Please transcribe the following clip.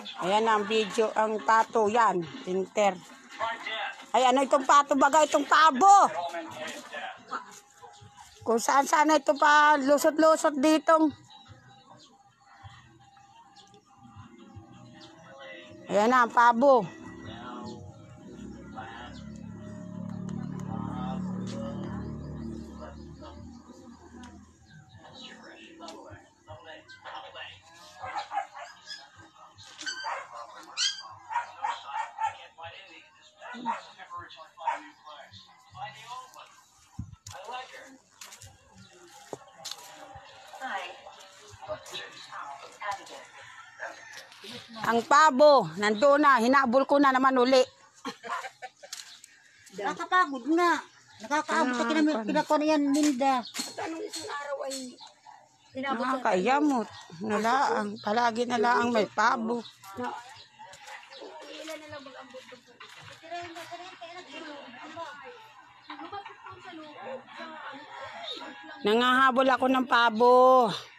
Ayan ang video, ang pato yan. Inter. Ay, ano itong pato baga? Itong pabo. Kung saan sana ito pa lusot-lusot ditong. Ayan na, ang pabo. Ang pabo, nandoon na, hinabol ko na naman uli. Nakakapagod nga. Nakakaabot sa kinako na yan, Linda. Anong isang araw ay Nakakayamot. Nalaang, palagi nalaang may pabo. ilan na lang mag-ambot ko. Nangahabol ako ng pabo.